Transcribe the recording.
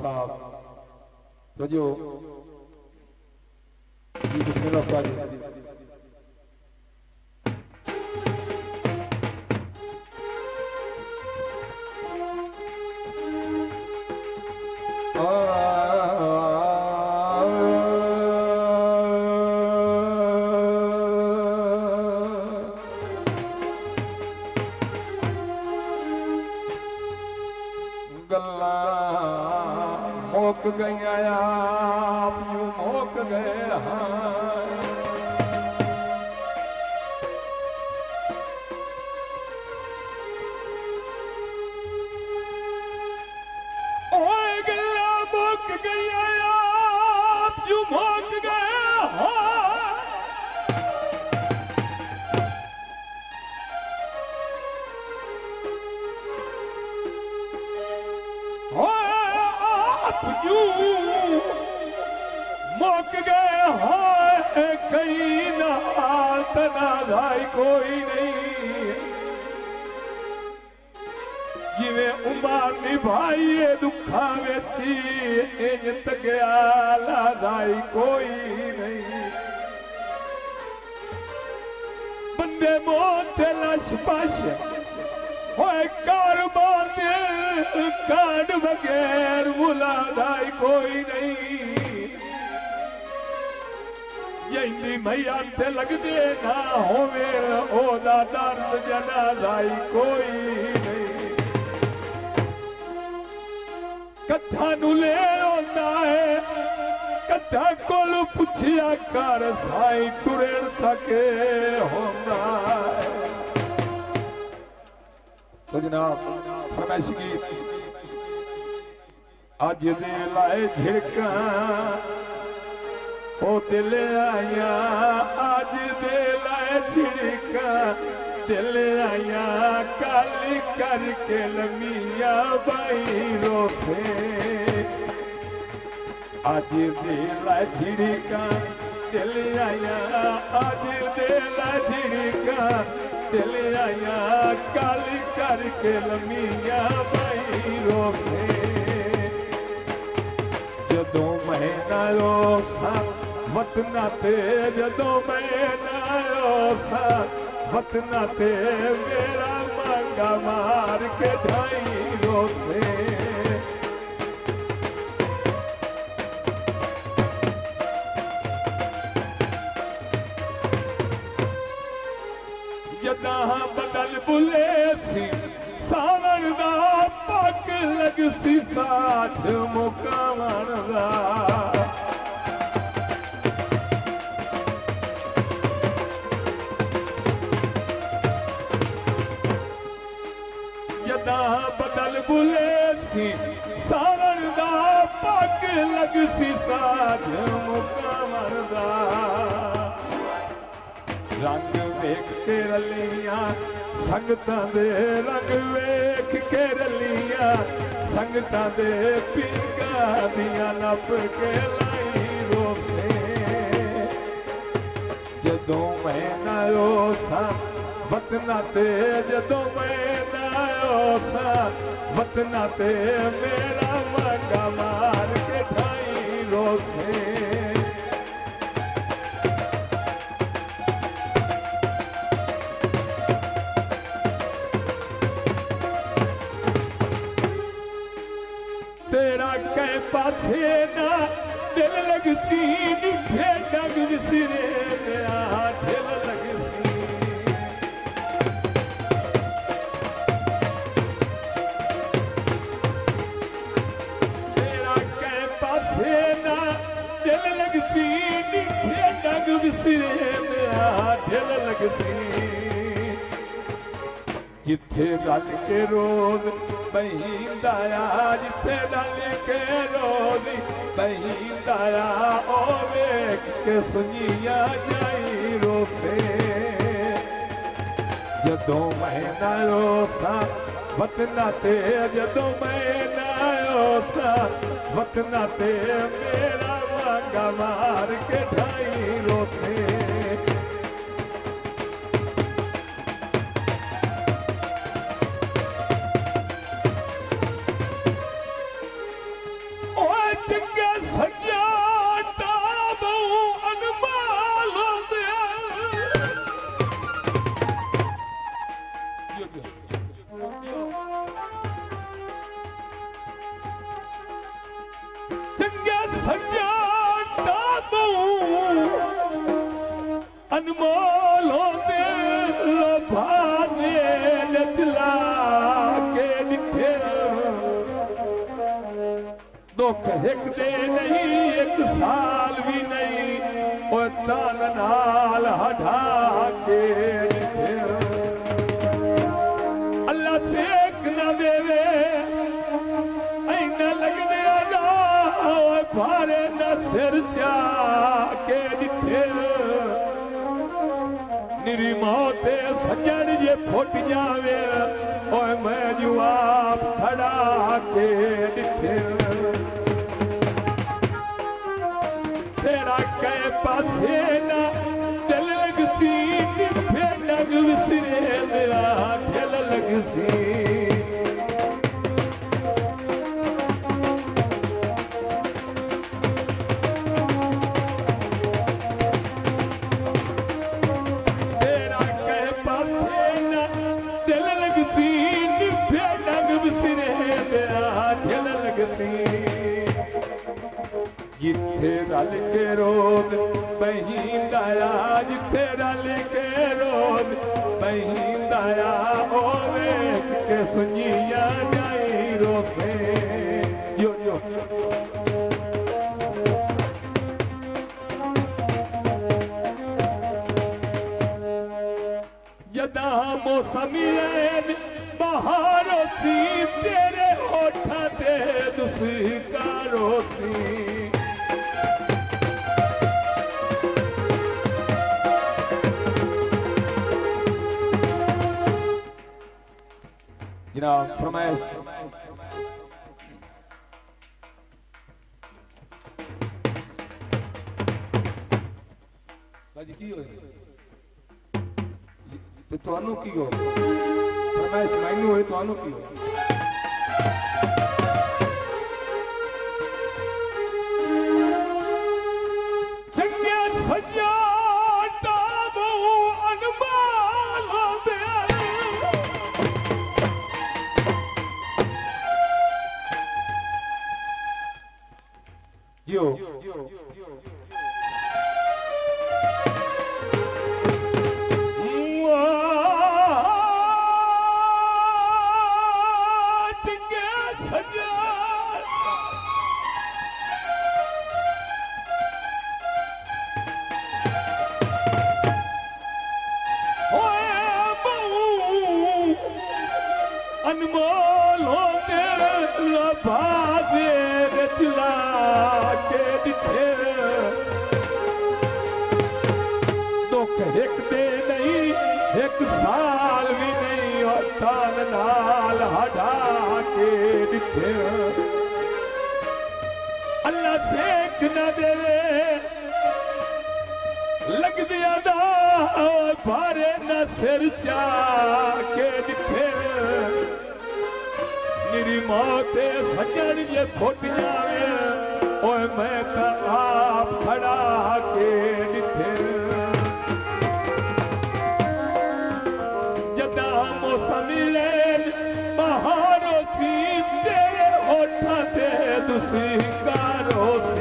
साहब तो जो जी बिस्मिल्लाह साहब गल्ला मोक गया आप यूं मोक गए ओए गल्ला मोक गया आप यूं मोक गए मोक गए हैं कई नाल तनाज़ाई कोई नहीं जिवें उमर निभाई दुखा वेची इंज तगया लाज़ाई कोई नहीं बंदे मौत दे लश पश होए कारोबार दे कांड बगैर मुलादाई कोई नहीं यही मैया ते लगदे ना होवे ओदा दर्द जनाज़ाई कोई नहीं कथा नू ले आंदा है कथा कोल पुछया कर साई टुरेड़ थके होंदा है तो जनाब फरमाइश की अज दे लाए झिड़का ओ दिल आया अज दे लाए झिड़का दिल आया कल करके लमिया बाई रोसे अज दे लाए झिड़का दिल आया अज दे लाए झिड़का दिल आया कल करके लमिया बाई रोसे जदों मैं ना रोसा वतना ते जदों मैं ना रोसा वतना ते मेरा मांगा मार के ढाई रोसे जदा बदल बुले सी सावन दा पग लग सी साथ मुकावन दा जदा बदल बुले सी सावन दा पग लग सी साथ मुकावन दा रंग वेख के रलिया संगतां दे रंग वेख के रलिया संगतां दे पींगा दिया नप के लाई रोसे जदों मैं ना रोसा वतना ते जदों मैं ना रोसा वतना ते मेरा मांगा मार के ढाई रोसे तेरा कै पासे ना दिल लगती निभे डग विसरे मेरा दिल लगती तेरा कै पासे ना दिल लगती निभे डग विसरे मेरा दिल लगती जिथे रल के रोज बहिंदाया जिथे रल के रोज बहिंदाया ओ वेख के सुनिया जाई रोसे जदों मैं ना रोसा वतना ते जदों मैं ना रोसा वतना ते मेरा मांगा मार के ढाई रोसे चंगे सज्जा ताबू अनमाल होंदे चंगे सज्जा ताबू अनमोल होंदे भावे नचला के डिठे दुख एक दे नहीं एक साल भी नहीं और तान नाल हटा के डिठे अल्लाह सेक न देवे ऐना लगदे ना भारे न सिर चा के डिठे निरी मौते सजन जे फुट जावे ओए मैं जवाब खड़ा के डिठे तेरा कै पासे ना दिल लगती फिर लग विसरे मेरा दिल लगती जिथे रल के रोद बहिंदाया जिथे रल के रोद बहिंदाया ओ वेख के सुनिया जाई रोसे यो यो जदा मौसमी बहारो सी तेरे होठा ते दुसी कारो सी जनाब फरमाइश बाजी की होए ते तुहानू की हो फरमाइश मैनू होए तुहानू की हो चंगे सज्जा ताबू अनमाल होंदे यो अनमोल होंदे भावे रचला के डिठे दुख एक दे नहीं एक साल भी नहीं और तान नाल हटा के डिठे अल्लाह देख न देवे लग दिया ना भारे न सिर चा के डिठे निरी मौते सजन ये फुट जावे ओए मैं तो आप खड़ा के डिठे जदा मौसमी लेन बहारो थी तेरे होठा ते दुसी कारो